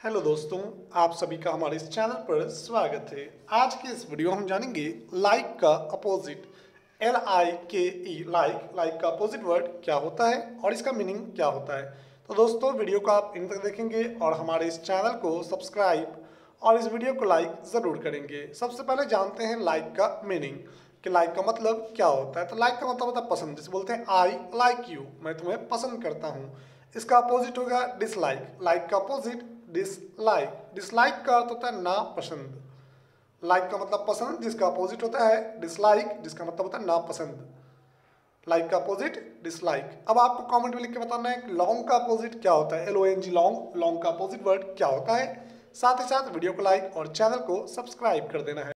Hello दोस्तों, आप सभी का हमारे इस चैनल पर स्वागत है। आज के इस वीडियो में हम जानेंगे लाइक का अपोजिट LIKE लाइक का अपोजिट वर्ड क्या होता है और इसका मीनिंग क्या होता है। तो दोस्तों वीडियो को आप इन तक देखेंगे और हमारे इस चैनल को सब्सक्राइब और इस वीडियो को लाइक ज़रूर करेंगे। सबसे पहले जानते हैं लाइक का मीनिंग कि लाइक का मतलब क्या होता है। तो लाइक का मतलब होता है पसंद, जिसे बोलते हैं आई लाइक यू, मैं तुम्हें पसंद करता हूँ। इसका अपोजिट होगा डिसलाइक। लाइक का अपोजिट डिसलाइक। डिसलाइक का अर्थ होता है ना पसंद। लाइक का मतलब पसंद, जिसका अपोजिट होता है डिसलाइक, जिसका मतलब होता है ना पसंद। लाइक का अपोजिट डिसलाइक। अब आपको कमेंट में लिख के बताना है कि लॉन्ग का अपोजिट क्या होता है। LONG लॉन्ग, लॉन्ग का अपोजिट वर्ड क्या होता है। साथ ही साथ वीडियो को लाइक और चैनल को सब्सक्राइब कर देना है।